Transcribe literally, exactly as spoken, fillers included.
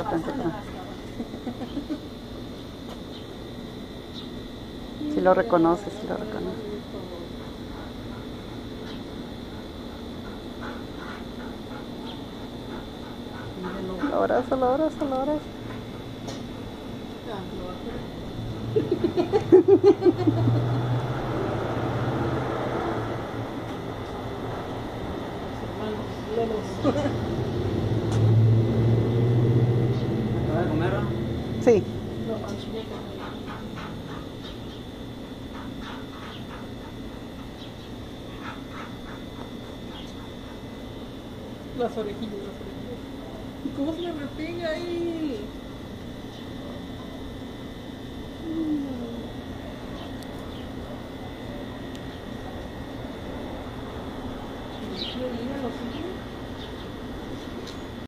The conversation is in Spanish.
tranqui, tranqui. Si lo reconoce, si lo reconoce. Lo abrazo, lo abrazo, lo abrazo. ¿Acaba de comer? Sí. Las orejillas, las orejillas. ¿Y cómo se le repega ahí? Mm.